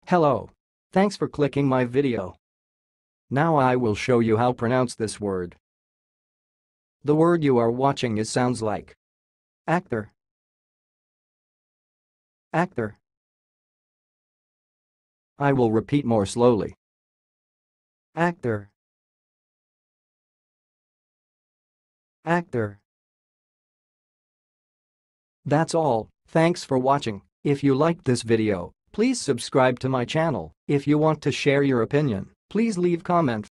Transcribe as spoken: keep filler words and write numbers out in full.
Hello. Thanks for clicking my video. Now I will show you how to pronounce this word. The word you are watching is sounds like actor, actor. I will repeat more slowly. Actor, actor. That's all. Thanks for watching. If you liked this video, please subscribe to my channel. If you want to share your opinion, please leave comment.